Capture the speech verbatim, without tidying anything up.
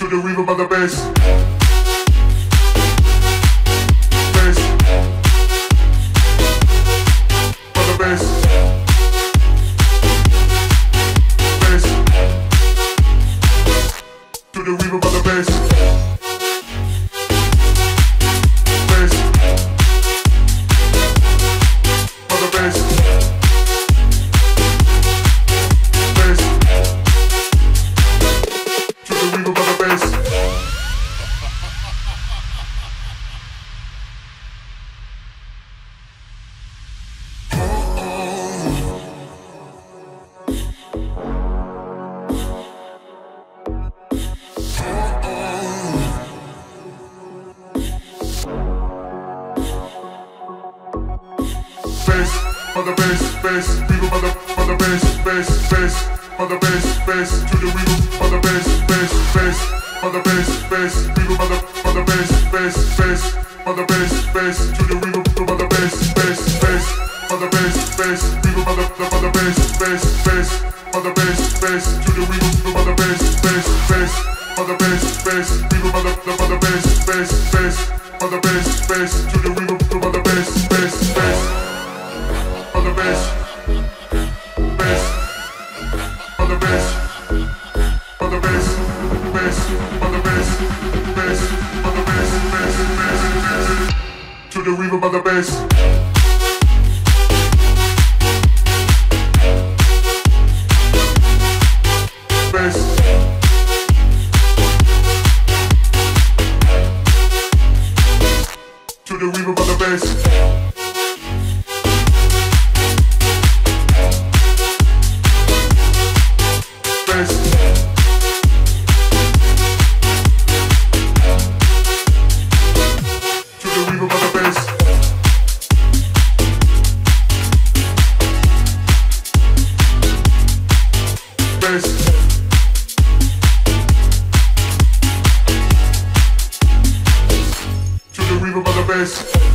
to the rhythm of the bass. Bass. For the bass. Bass. To the rhythm of the bass. Bass. For the bass. Bass. To the rhythm of the bass. Bass, for the bass, bass, rhythm for the for the bass, bass, bass, for the bass, bass, to the rhythm for the bass, bass, bass, for the bass, bass, rhythm for the for the bass, bass, bass, for the bass, bass, to the rhythm for the bass, bass, bass, for the bass, bass, rhythm for the for the bass, bass, bass, for the bass, bass, to the rhythm for the bass, bass, bass, for the bass, bass, rhythm for the for the bass, bass, bass, for the bass, bass, to the rhythm for the bass, bass, bass. For the bass, bass, for the bass, for the bass, bass, for the bass, bass, for the bass, bass, bass, bass, to the rhythm of the bass. Bass. To the rhythm of the bass. To the rhythm of the bass.